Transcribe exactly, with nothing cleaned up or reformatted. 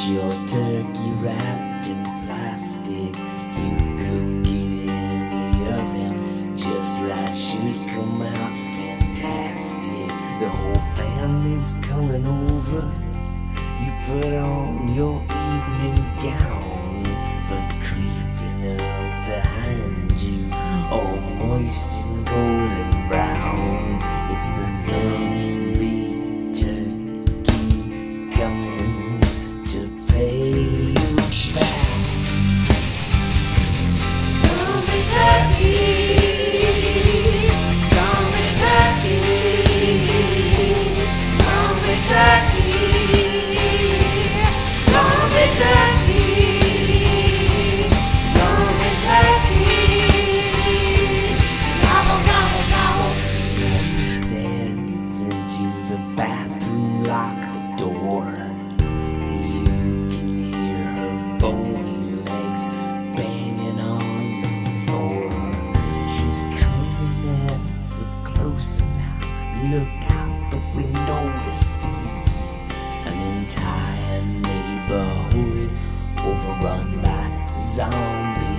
your turkey wrapped in plastic. You cook it in the oven just right, should come out fantastic. The whole family's coming over. You put on your evening gown, but creeping up behind you, all moist and golden brown, it's the zombie turkey coming to pay you back. Zombie turkey, zombie turkey, zombie turkey, zombie turkey, zombie turkey. Gobble, gobble, gobble. Up the stairs into the bathroom, lock the door. You can hear her bony legs banging on the floor. She's coming ever closer now. Look out the window to see an entire neighborhood overrun by zombies.